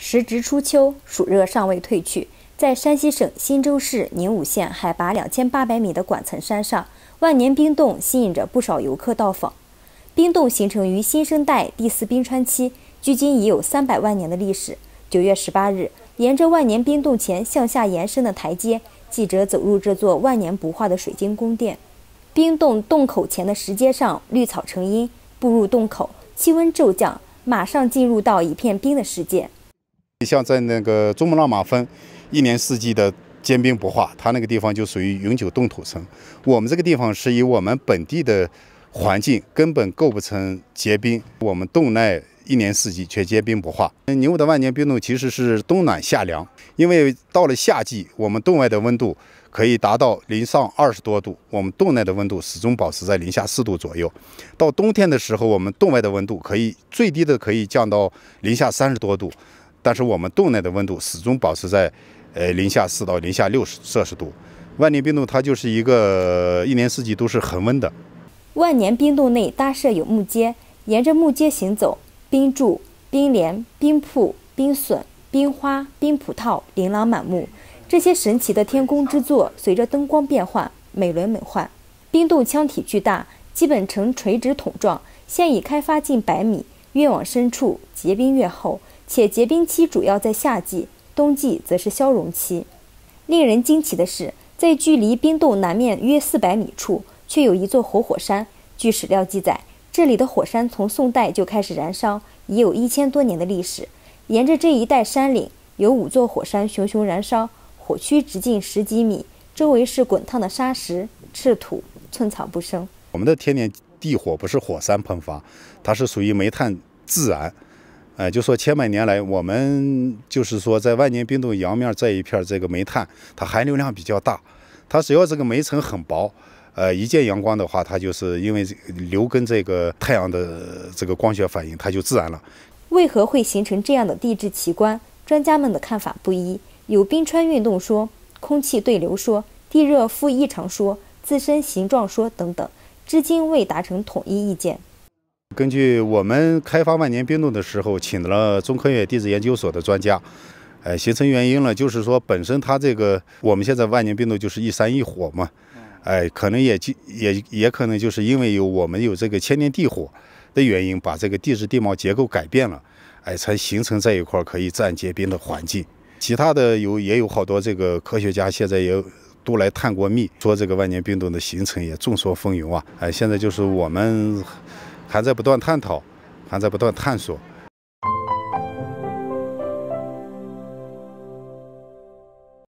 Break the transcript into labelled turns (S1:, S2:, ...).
S1: 时值初秋，暑热尚未退去，在山西省忻州市宁武县海拔2800米的管层山上，万年冰洞吸引着不少游客到访。冰洞形成于新生代第4冰川期，距今已有300万年的历史。9月18日，沿着万年冰洞前向下延伸的台阶，记者走入这座万年不化的水晶宫殿。冰洞洞口前的石阶上绿草成荫，步入洞口，气温骤降，马上进入到一片冰的世界。
S2: 像在那个珠穆朗玛峰，一年四季的坚冰不化，它那个地方就属于永久冻土层。我们这个地方是以我们本地的环境根本构不成结冰，我们洞内一年四季却结冰不化。宁武的万年冰洞其实是冬暖夏凉，因为到了夏季，我们洞外的温度可以达到零上20多度，我们洞内的温度始终保持在零下4度左右。到冬天的时候，我们洞外的温度最低的可以降到零下30多度，但是我们洞内的温度始终保持在零下4到零下6摄氏度。万年冰洞它就是一个一年四季都是恒温的。
S1: 万年冰洞内搭设有木阶，沿着木阶行走，冰柱、冰帘、冰瀑、冰笋、冰花、冰葡萄琳琅满目。这些神奇的天工之作，随着灯光变换，美轮美奂。冰洞腔体巨大，基本呈垂直筒状，现已开发近100米，越往深处结冰越厚，且结冰期主要在夏季，冬季则是消融期。令人惊奇的是，在距离冰洞南面约400米处，却有一座活火山。据史料记载，这里的火山从宋代就开始燃烧，已有1000多年的历史。沿着这一带山岭，有5座火山熊熊燃烧，火区直径10几米，周围是滚烫的沙石、赤土，寸草不生。
S2: 我们的天然地火不是火山喷发，它是属于煤炭自燃。就说千百年来，我们就是说在万年冰洞阳面这一片这个煤炭，它含硫量比较大，它只要这个煤层很薄，一见阳光的话，它就是因为硫跟这个太阳的这个光学反应，它就自燃了。
S1: 为何会形成这样的地质奇观？专家们的看法不一，有冰川运动说、空气对流说、地热负异常说、自身形状说等等，至今未达成统一意见。
S2: 根据我们开发万年冰洞的时候，请了中科院地质研究所的专家，形成原因了，就是说本身它这个我们现在万年冰洞就是一山一火嘛，可能也可能就是因为我们有这个千年地火的原因，把这个地质地貌结构改变了，才形成这一块可以自然结冰的环境。其他的也有好多这个科学家现在也都来探过秘，说这个万年冰洞的形成也众说纷纭啊。现在就是我们还在不断探讨，还在不断探索。